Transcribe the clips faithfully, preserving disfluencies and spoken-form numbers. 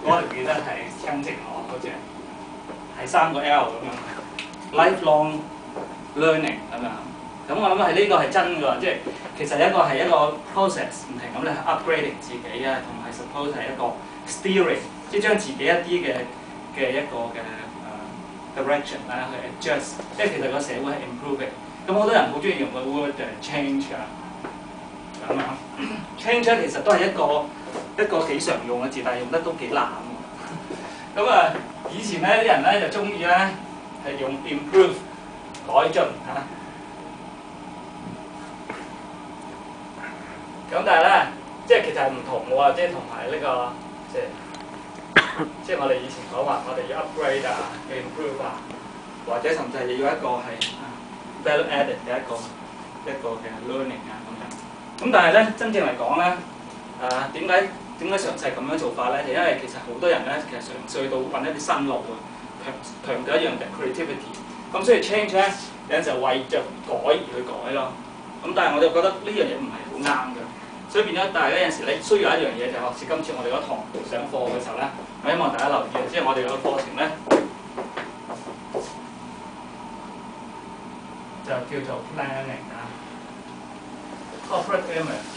嗰條記得係更正我嗰隻，係三個 L 咁樣 ，lifelong learning 咁樣。咁我諗係呢個係真㗎，即係其實一個係一個 process， 唔停咁咧 upgrading 自己啊，同埋 suppose 係一個 steering， 即係將自己一啲嘅嘅一個嘅誒 direction 咧去 adjust， 即係其實個社會係 improving。咁好多人好中意用個 word change 啊，咁啊 change 咧其實都係一個一個幾常用嘅字，但係用得都幾難喎。咁啊，以前咧啲人咧就中意咧係用 improve 改進嚇。咁但係咧，即係其實係唔同喎，即係同埋呢個即係即係我哋以前講話，我哋要 upgrade 啊，要 improve 啊，或者甚至係要一個係 value added 嘅一個一個嘅 learning 啊咁樣。咁但係咧，真正嚟講咧，誒點解點解詳細咁樣做法咧？就因為其實好多人咧，其實嘗試到揾一啲新路啊，強強調一樣嘅 creativity。咁所以 change 咧有陣時候為着改而去改咯。咁但係我就覺得呢樣嘢唔係好啱嘅。所以變咗，但係咧有陣時你需要一樣嘢就係好似今次我哋嗰堂上課嘅時候咧，我希望大家留意啊，即係我哋個課程咧就叫做 planning 啊 ，corporate image。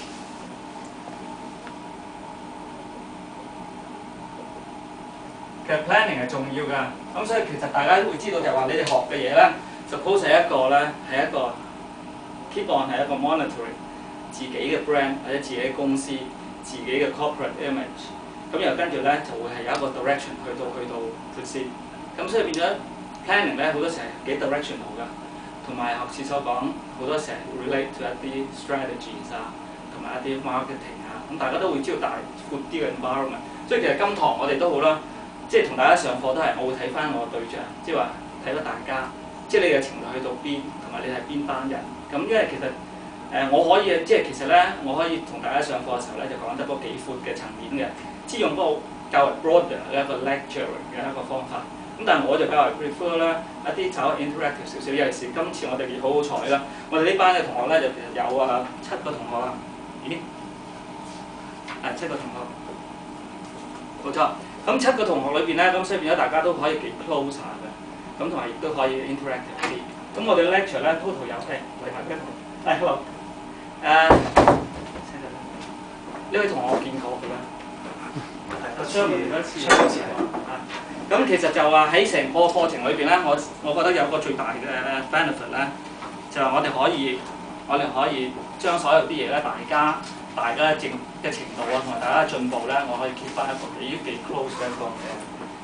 其實 planning 係重要㗎，咁所以其實大家都會知道就係話你哋學嘅嘢咧 ，suppose 係一個咧係一個 keep on 係一個 monitoring。自己嘅 brand 或者自己嘅公司、自己嘅 corporate image， 咁又跟住咧就會係有一個 direction 去到去到 proceed， 咁所以變咗 planning 咧好多時係幾 directional 㗎，同埋學士所講好多時係 relate to 一啲 strategies 啊，同埋一啲 marketing 啊，咁大家都會知道大闊啲嘅 environment， 所以其實今堂我哋都好啦，即係同大家上課都係我會睇翻我嘅對象，即係話睇到大家，即係你嘅程度去到邊，同埋你係邊班人，咁因為其實。誒、呃，我可以即係其實咧，我可以同大家上課嘅時候咧，就講得嗰幾闊嘅層面嘅，即係用嗰個較為 broader 嘅一個 lecture 嘅一個方法。咁但係我就較為 prefer 咧一啲稍為 interactive 少少，尤其是今次我哋好好彩啦，我哋呢班嘅同學咧就其實有啊七個同學啊，咦？係七個同學，冇錯。咁七個同學裏邊咧，咁所以變咗大家都可以幾 close 下嘅，咁同埋亦都可以 interactive 啲。咁我哋 lecture 咧 total 有誒嚟埋一同，係 hello。誒，呢位同學我見過嘅啦，係雙面嗰次嗰次啊。咁其實就話喺成個課程裏邊咧，我我覺得有個最大嘅 benefit 咧，就係我哋可以我哋可以將所有啲嘢咧，大家大家正嘅程度啊，同埋大家嘅進步咧，我可以 keep 翻一個幾幾 close 嘅一個嘅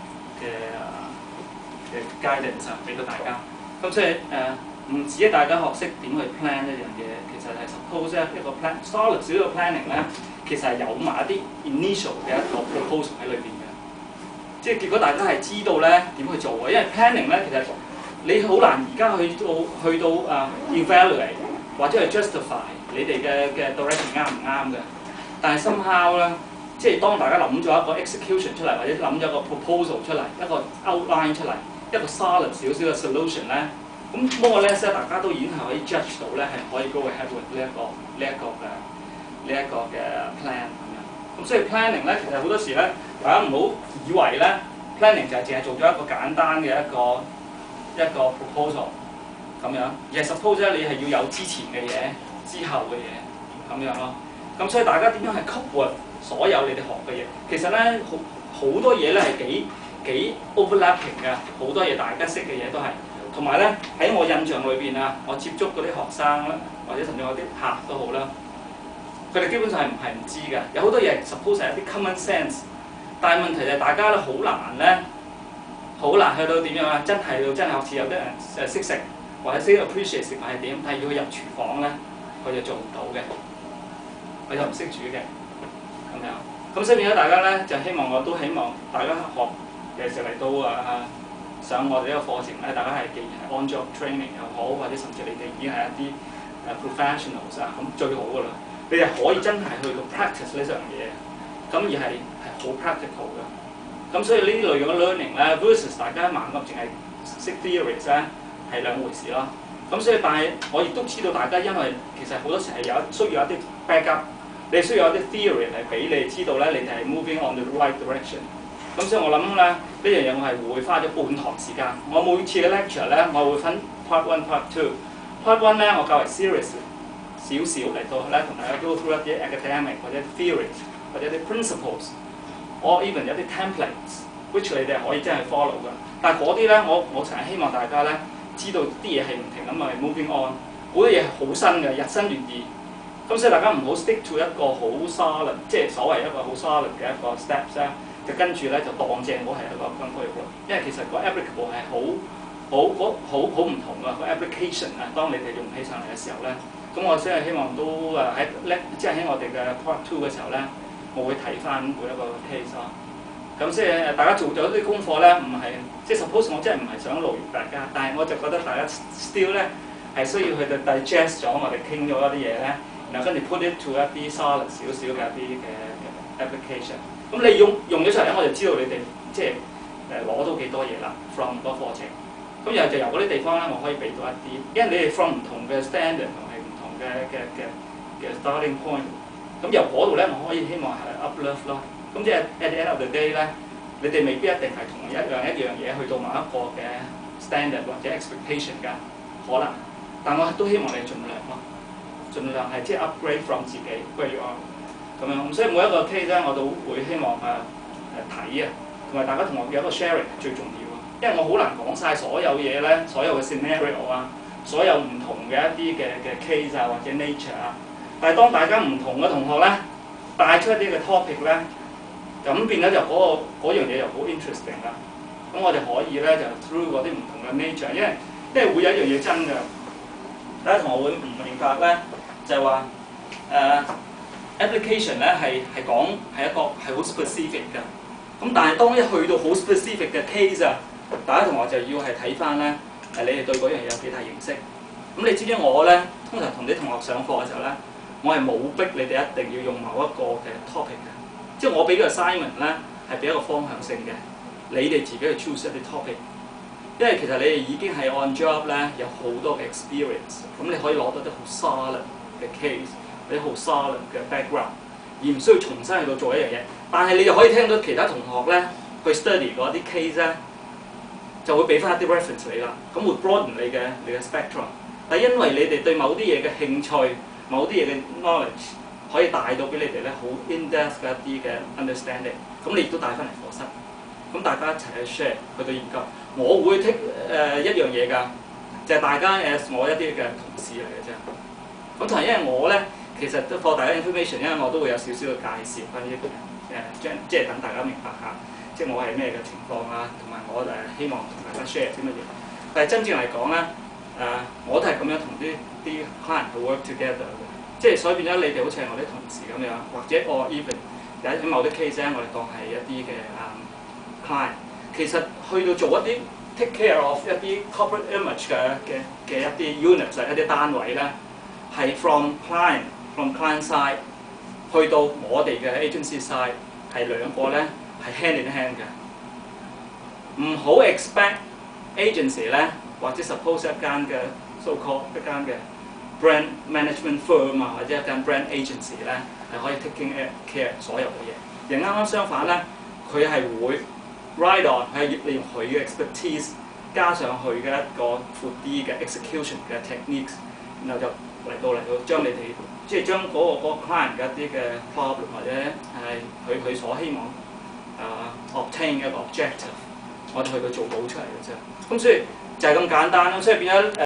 嘅嘅 guidance 俾到大家。咁所以誒。呃唔止大家學識點去 plan 一樣嘢，其實係 suppose 一個 plan solid 少少 planning 咧，其實係有埋一啲 initial 嘅一個 proposal 喺裏邊嘅。即係結果大家係知道咧點去做嘅，因為 planning 咧其實你好難而家去到去到誒、uh, evaluate 或者係 justify 你哋嘅嘅 direction 啱唔啱嘅。但係 somehow 咧，即係當大家諗咗一個 execution 出嚟，或者諗咗個 proposal 出嚟，一個 outline 出嚟，一個 solid 少少嘅 solution 咧。咁 more or less 咧，大家都已經係可以 judge 到咧，係可以 go ahead with 呢一個呢一個嘅呢一個嘅 plan 咁樣。咁所以 planning 咧，其實好多時咧，大家唔好以為咧 planning 就係淨係做咗一個簡單嘅一個一個 proposal 咁樣，而係 suppose 咧你係要有之前嘅嘢、之後嘅嘢咁樣咯。咁所以大家點樣係 cover 所有你哋學嘅嘢？其實咧好好多嘢咧係幾幾 overlapping 嘅，好多嘢大家識嘅嘢都係。同埋咧喺我印象裏邊啊，我接觸嗰啲學生啦，或者甚至我啲客都好啦，佢哋基本上係唔係唔知㗎。有好多嘢 suppose 係一啲 common sense， 但係問題就係大家咧好難咧，好難去到點樣啊？真係到真係學似有啲人誒識食，或者識 appreciate 食物係點，但係要佢入廚房咧，佢就做唔到嘅，佢就唔識煮嘅咁樣。咁所以變咗大家咧，就希望我都希望大家學嘅時候嚟到啊〜上我哋呢個課程咧，大家係既然係 on job training 又好，或者甚至你哋已經係一啲誒 professionals 啊，咁最好㗎啦。你哋可以真係去到 practice 呢樣嘢，咁而係係好 practical 嘅。咁所以呢類嘅 learning 咧 versus 大家盲噏淨係識 theories 咧係兩回事咯。咁所以但係我亦都知道大家因為其實好多時係有需要一啲 backup， 你需要一啲 theory 係俾你知道咧，你哋係 moving on the right direction。 咁所以我諗咧呢樣嘢我係會花咗半堂時間。我每次嘅 lecture 咧，我會分 part one、part two。part one 咧我較為 serious 少少嚟到咧，同大家 go through 一啲 academic 或者 theories 或者啲 principles，or even 有啲 templates，which 你哋可以真係 follow 㗎。但係嗰啲咧，我我成日希望大家咧知道啲嘢係唔停咁係 moving on， 好多嘢係好新嘅，日新月異。咁所以大家唔好 stick to 一個好 solid， 即係所謂一個好 solid 嘅一個 steps 咧。就跟住咧就當正嗰係一個分區喎，因為其實個 applicable 係好好好好唔同啊個 application 啊，當你哋用起上嚟嘅時候咧，咁我真係希望都誒喺咧，即係喺我哋嘅 part two 嘅時候咧，我會睇翻每一個 case 咯。咁即係大家做咗啲功課咧，唔係即係 suppose 我真係唔係想勞役大家，但係我就覺得大家 still 咧係需要去到 digest 咗我哋傾咗一啲嘢咧，然後跟住 put it to 一啲 solid 少少嘅一啲嘅 application。咁你用用咗出嚟咧，我就知道你哋即係誒攞到幾多嘢啦 ，from 個課程。咁然後就由嗰啲地方咧，我可以俾到一啲，因為你哋 from 唔同嘅 standard 同係唔同嘅嘅嘅嘅 starting point。咁由嗰度咧，我可以希望係 uplift 咯。咁即係 at the end of the day 咧，你哋未必一定係同一樣一樣嘢去到某一個嘅 standard 或者 expectation 㗎，可能。但我都希望你盡量咯，盡量係即係 upgrade from 自己 where you are。咁樣，咁所以每一個 case 咧，我都會希望誒誒睇啊，同埋大家同我有一個 sharing 係最重要啊，因為我好難講晒所有嘢咧，所有嘅 scenario 啊，所有唔同嘅一啲嘅嘅 case 啊或者 nature 啊，但係當大家唔同嘅同學咧帶出一啲嘅 topic 咧，咁變咗就嗰、那個嗰樣嘢又好 interesting 啦。咁我哋可以咧就 through 嗰啲唔同嘅 nature， 因為因為會有一樣嘢真㗎，大家同學會唔明白咧，就係話誒。application 咧係係講係一個係好 specific 㗎，咁但係當一去到好 specific 嘅 case 啊，大家同學就要係睇翻咧誒，你哋對嗰樣嘢有幾大認識。咁你知唔知我咧通常同啲同學上課嘅時候咧，我係冇逼你哋一定要用某一個嘅 topic 嘅，即係我俾嘅 assignment 咧係俾一個方向性嘅，你哋自己去 choose 一啲 topic， 因為其實你哋已經係 on job 咧有好多嘅 experience， 咁你可以攞到啲好 solid 嘅 case。你好 solid 嘅 background， 而唔需要重新去到做一樣嘢。但係你就可以聽到其他同學咧去 study 嗰啲 case 咧，就會俾翻一啲 reference 你啦。咁會 broaden 你嘅你嘅 spectrum。但係因為你哋對某啲嘢嘅興趣、某啲嘢嘅 knowledge 可以帶到俾你哋咧好 in-depth 嘅一啲嘅 understanding， 咁你亦都帶翻嚟課室，咁大家一齊去 share 去到研究。我會 take 誒、呃、一樣嘢㗎，就係、是、大家 as 我一啲嘅同事嚟嘅啫。咁同埋因為我咧。其實都 for 大家 information， 因為我都會有少少嘅介紹關於誒將即係等大家明白下，即係我係咩嘅情況啊，同埋我誒希望同大家 share 啲乜嘢。但係真正嚟講咧，誒、呃、我都係咁樣同啲啲 client 去 work together 嘅，即係所以變咗你哋好似係我啲同事咁樣，或者我 even 有喺某啲 case 咧，我哋當係一啲嘅誒 client， 其實去到做一啲 take care of 一啲 corporate image 嘅嘅嘅一啲 units 一啲單位咧，係 from client。from client side 去到我哋嘅 agency side 係兩個咧係 hand in hand 嘅，唔好 expect agency 咧或者 suppose 一間嘅 so called 一間嘅 brand management firm 啊或者一間 brand agency 咧係可以 taking care 所有嘅嘢，而啱啱相反咧，佢係會 ride on 係利用佢嘅 expertise 加上佢嘅一個闊啲嘅 execution 嘅 techniques， 然後就嚟到嚟到將你哋。即係將嗰、那個嗰、那個 client 嘅一啲嘅 problem 或者係佢佢所希望啊、uh, obtain 嘅一個 objective， 我哋去到做到出嚟嘅啫。咁所以就係咁簡單咯。所以變咗誒。